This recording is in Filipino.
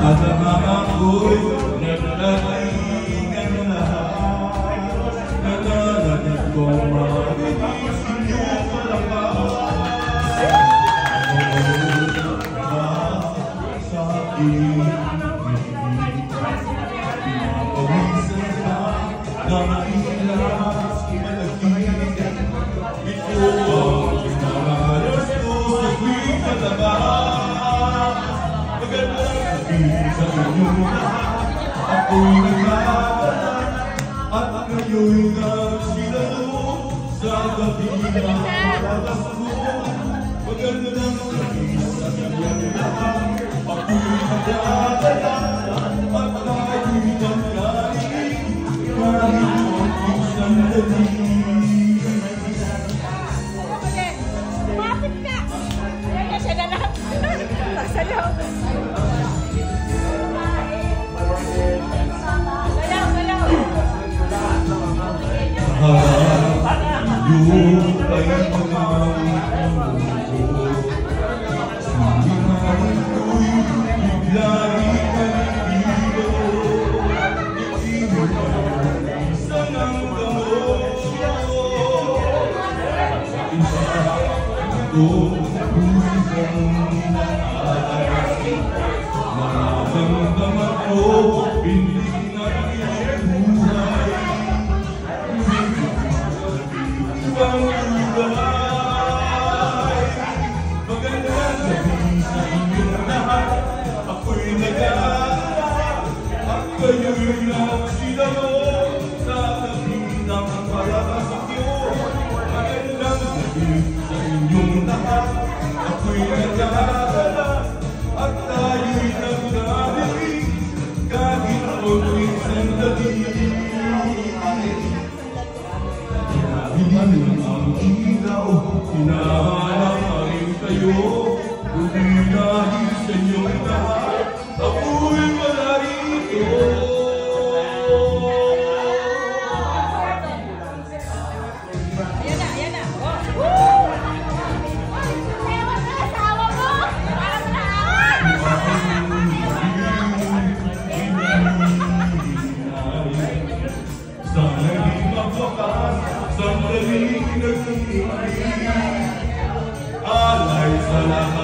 ako'y naglatingan lahat. Naglalagay kong marinisip niyo palabas. Sa akin, pinapawisan ka ng ilas malagyan. Ito ang pinaranas ko sa tuwing palabas. Magandang sabihin sa inyo lahat, ako'y nagkakala at kayo'y nagsilalo sa gabi na malabas ko. Magandang sabihin sa inyo lahat, ako'y nagkakala at kayo'y nagkarinig kahit konting sandali. Bakit ka? Kaya siya na lang. Magsayaw. Yung ay pangawin ko, sinimay ko'y bigla'i kalibilo. Isa ng damosyo, isa ito pusang naalay. Nararamdaman ko, hindi na iyong buhay. Magandang sabihin sa inyong lahat, ako'y nag-aalala at kayo'y nagsilalo sa tabi ng palabas ko. Magandang sabihin sa inyong lahat, ako'y nag-aalala at tayo'y nagkarinig kahit konting sandali. Hinahiling ang ilaw, hinahanap rin kayo. Kundi dahil sa inyong lahat, ako'y wala rito. Ayan na, ayan na. Woo! Ewan na, asawa mo! Parang sana'y magwakas, sana'y nagsisimili. Alay sa lahat.